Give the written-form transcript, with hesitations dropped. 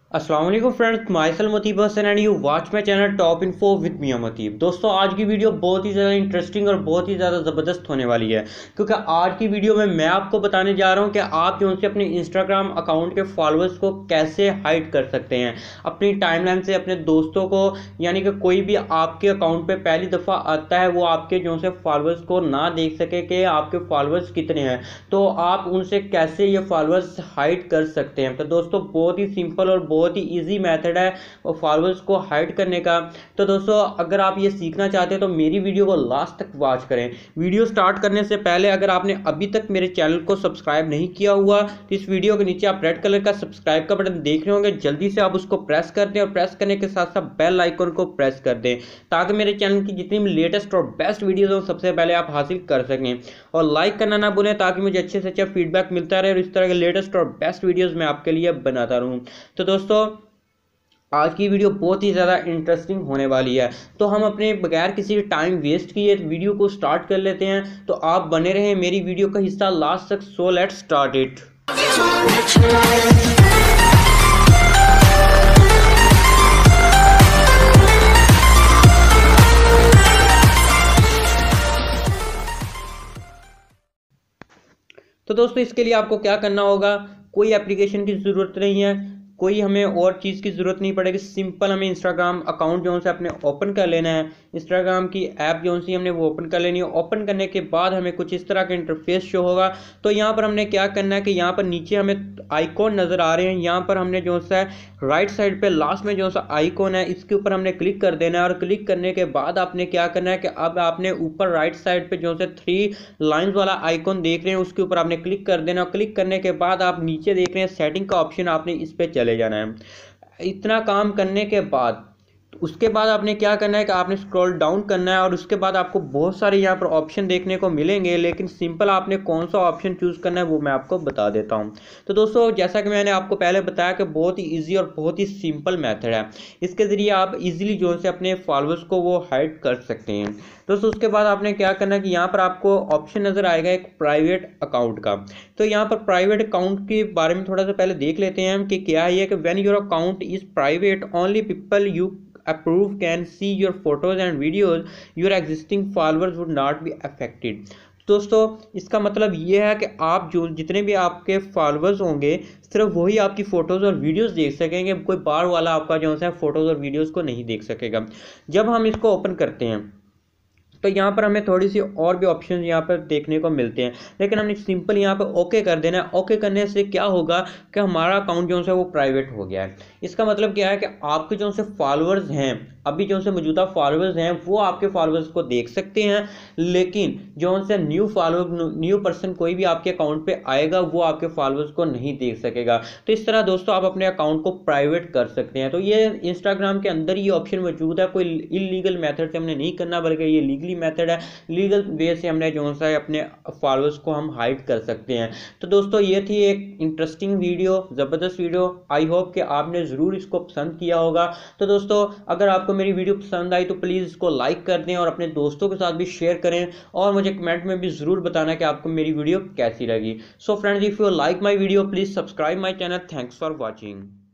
अस्सलाम वालेकुम friends, myself Muteeb Hasan and you watch my channel top info with Mian Muteeb. दोस्तों, आज की वीडियो बहुत ही ज़्यादा इंटरेस्टिंग और बहुत ही ज़्यादा ज़बरदस्त होने वाली है, क्योंकि आज की वीडियो में मैं आपको बताने जा रहा हूं कि आप जो उनसे अपने इंस्टाग्राम अकाउंट के फॉलोअर्स को कैसे हाइड कर सकते हैं अपनी टाइमलाइन से। अपने दोस्तों को, यानी कि कोई भी आपके अकाउंट पर पहली दफ़ा आता है वो आपके जो से फॉलोअर्स को ना देख सके कि आपके फॉलोअर्स कितने हैं, तो आप उनसे कैसे ये फॉलोअर्स हाइड कर सकते हैं। तो दोस्तों, बहुत ही सिंपल और बहुत ही इजी मेथड है फॉलोअर्स को हाइड करने का। तो दोस्तों, अगर आप ये सीखना चाहते हैं तो मेरी वीडियो को लास्ट तक वॉच करें। वीडियो स्टार्ट करने से पहले अगर आपने अभी तक मेरे चैनल को सब्सक्राइब नहीं किया हुआ तो इस वीडियो के नीचे आप रेड कलर का सब्सक्राइब का बटन देख रहे होंगे, जल्दी से आप उसको प्रेस कर दें और प्रेस करने के साथ साथ बेल आइकन को प्रेस कर दें, ताकि मेरे चैनल की जितनी भी लेटेस्ट और बेस्ट वीडियोज हो सबसे पहले आप हासिल कर सकें। और लाइक करना ना भूलें, ताकि मुझे अच्छे से अच्छा फीडबैक मिलता रहे और इस तरह के लेटेस्ट और बेस्ट वीडियोज मैं आपके लिए बनाता रहूं। तो दोस्तों, आज की वीडियो बहुत ही ज़्यादा इंटरेस्टिंग होने वाली है, तो हम अपने बगैर किसी टाइम वेस्ट किए वीडियो को स्टार्ट कर लेते हैं। तो आप बने रहें मेरी वीडियो का हिस्सा लास्ट तक। So let's start it. तो दोस्तों, इसके लिए आपको क्या करना होगा, कोई एप्लीकेशन की ज़रूरत नहीं है, कोई हमें और चीज़ की ज़रूरत नहीं पड़ेगी। सिंपल हमें इंस्टाग्राम अकाउंट जो से अपने ओपन कर लेना है। इंस्टाग्राम की ऐप जो सी हमने वो ओपन कर लेनी है। ओपन करने के बाद हमें कुछ इस तरह का इंटरफेस शो होगा। तो यहाँ पर हमने क्या करना है कि यहाँ पर नीचे हमें आइकॉन नज़र आ रहे हैं, यहाँ पर हमने जो सा राइट साइड पे लास्ट में जो सा आइकॉन है इसके ऊपर हमने क्लिक कर देना है। और क्लिक करने के बाद आपने क्या करना है कि अब आपने ऊपर राइट साइड पे जो से 3 लाइंस वाला आइकॉन देख रहे हैं उसके ऊपर आपने क्लिक कर देना। और क्लिक करने के बाद आप नीचे देख रहे हैं सेटिंग का ऑप्शन, आपने इस पर चले जाना है। इतना काम करने के बाद उसके बाद आपने क्या करना है कि आपने स्क्रॉल डाउन करना है और उसके बाद आपको बहुत सारे यहाँ पर ऑप्शन देखने को मिलेंगे, लेकिन सिंपल आपने कौन सा ऑप्शन चूज़ करना है वो मैं आपको बता देता हूँ। तो दोस्तों, जैसा कि मैंने आपको पहले बताया कि बहुत ही इजी और बहुत ही सिंपल मेथड है, इसके ज़रिए आप इजीली जो से अपने फॉलोअर्स को वो हाइड कर सकते हैं। दोस्तों, उसके बाद आपने क्या करना है कि यहाँ पर आपको ऑप्शन नज़र आएगा एक प्राइवेट अकाउंट का। तो यहाँ पर प्राइवेट अकाउंट के बारे में थोड़ा सा पहले देख लेते हैं कि क्या है कि when your account is private only people you approve can see your photos and videos, your existing followers would not be affected। दोस्तों, इसका मतलब ये है कि आप जो जितने भी आपके फॉलोअर्स होंगे सिर्फ वही आपकी फ़ोटोज़ और वीडियोस देख सकेंगे, कोई बाहर वाला आपका जो है फ़ोटोज़ और वीडियोस को नहीं देख सकेगा। जब हम इसको ओपन करते हैं तो यहाँ पर हमें थोड़ी सी और भी ऑप्शन यहाँ पर देखने को मिलते हैं, लेकिन हमने सिंपल यहाँ पर ओके कर देना है। ओके करने से क्या होगा कि हमारा अकाउंट जो है वो प्राइवेट हो गया है। इसका मतलब क्या है कि आपके जो से फॉलोअर्स हैं, अभी जो से मौजूदा फॉलोअर्स हैं वो आपके फॉलोअर्स को देख सकते हैं, लेकिन जो से न्यू पर्सन कोई भी आपके अकाउंट पे आएगा वो आपके फॉलोअर्स को नहीं देख सकेगा। तो इस तरह दोस्तों आप अपने अकाउंट को प्राइवेट कर सकते हैं। तो ये इंस्टाग्राम के अंदर ये ऑप्शन मौजूद है, कोई इलीगल मेथड से हमने नहीं करना, बल्कि ये लीगली मेथड है। लीगल वे से हमने जो है अपने फॉलोअर्स को हम हाइड कर सकते हैं। तो दोस्तों, ये थी एक इंटरेस्टिंग वीडियो, ज़बरदस्त वीडियो। आई होप कि आपने ज़रूर इसको पसंद किया होगा। तो दोस्तों, अगर आपको मेरी वीडियो पसंद आई तो प्लीज़ इसको लाइक कर दें और अपने दोस्तों के साथ भी शेयर करें, और मुझे कमेंट में भी ज़रूर बताना कि आपको मेरी वीडियो कैसी लगी। So friends, if you like my video please subscribe my channel. Thanks for watching.